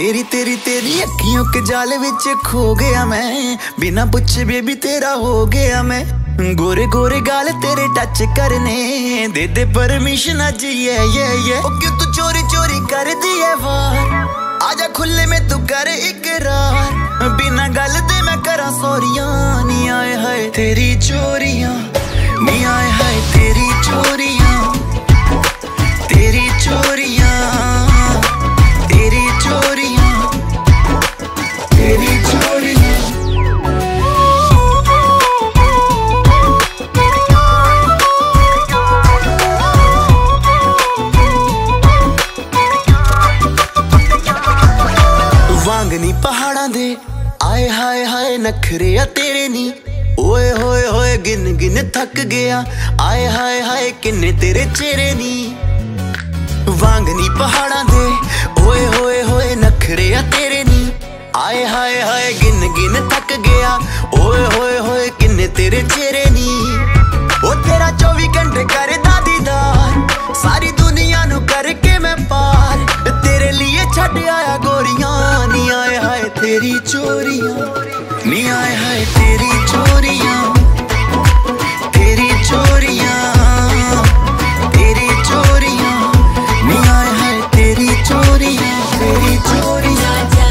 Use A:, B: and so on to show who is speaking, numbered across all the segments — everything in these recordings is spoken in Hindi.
A: तेरी तेरी तेरी अखियों के जाल विच खो गया मैं, बिना पूछे बेबी तेरा हो गया मैं। गोरे गोरे गाल तेरे टच करने दे दे परमिशन अज ये ओ क्यों तू चोरी चोरी कर दी है वार, आजा खुले में तू कर इकरार, बिना गल दे मैं करा सोरियां नी आए हाय तेरी चोरियां, नी आए हाय तेरी चोरियां, तेरी चोरियां, तेरी चोरियां, तेरी चोरियां। वांगनी पहाड़ां दे आए हाय हाय नखरे आ तेरे नी, ओए होए होए गिन गिन थक गया, आए हाय हाय किन्ने तेरे चेहरे नी। वांगनी पहाड़ां दे ओए होए होए नखरे आ तेरे नी, आए हाय हाय गिन गिन थक गया, ओए होए होए किन्ने तेरे चेहरे नी। ओ तेरा 24 घंटे करदा दीदार, सारी दुनिया नू करके मैं पार, तेरे लिए छड़ आया गोरियां नी आए हाय तेरी चोरियां, नी आए हाय तेरी चोरियां, तेरी चोरियां, तेरी चोरियां, नी आए हाय तेरी चोरियां, तेरी चोरियां।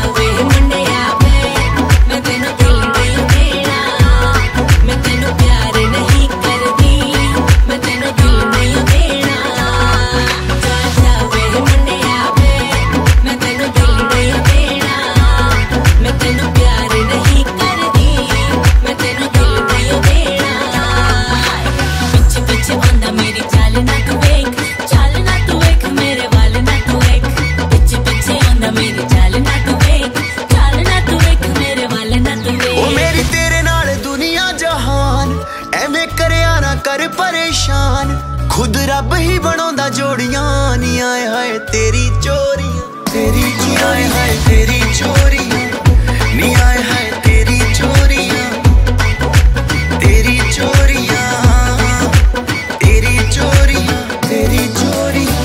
A: खुद रब ही बनांदा जोड़ियां नी आए हाय तेरी चोरियां, तेरी नी आए हाय तेरी चोरियां, नी आए हाय तेरी चोरियां, तेरी चोरियां, तेरी चोरियां, तेरी चोरियां।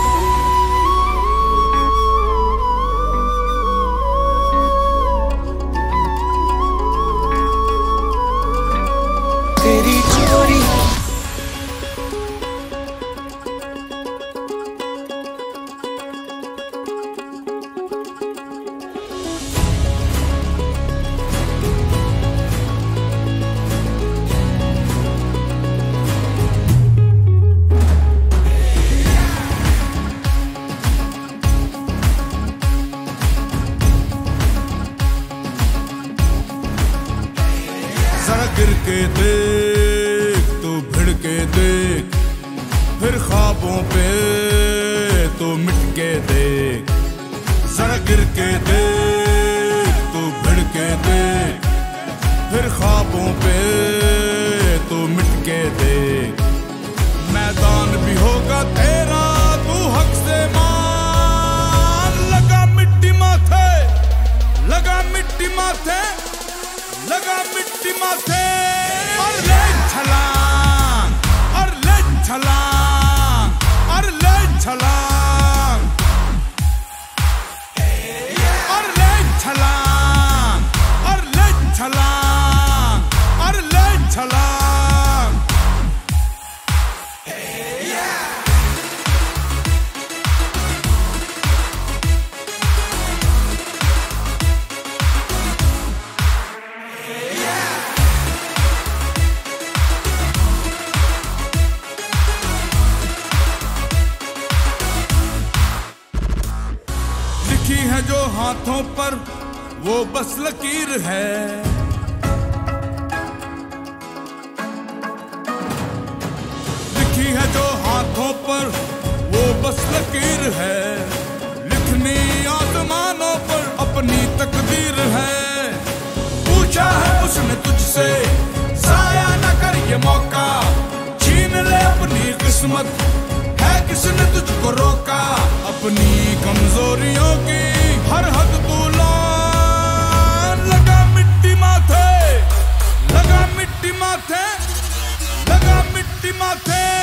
A: तेरी चोरियां।
B: जरा गिर के देख तू भिड़ के देख, फिर ख्वाबों पे तू मिट के देख। जरा गिर के देख तू भिड़ के देख, फिर ख्वाबों पे तू मिट के देख। मैदान भी होगा तेरा तू हक से मान, लगा मिट्टी माथे, लगा मिट्टी माथे, लगा मिट्टी माथे, और ले छलांग, और ले छलांग, और ले छलांग, और ले छलांग, और ले छलांग, और ले छलांग। है जो हाथों पर वो बस लकीर है, लिखी है जो हाथों पर वो बस लकीर है, लिखनी आसमानों पर अपनी तकदीर है। पूछा है उसने तुझसे जाया न कर ये मौका, छीन ले अपनी किस्मत, है किसने तुझको रोका। अपनी कमजोरियों की हर हद तू लान, लगा मिट्टी माथे, लगा मिट्टी माथे, लगा मिट्टी माथे।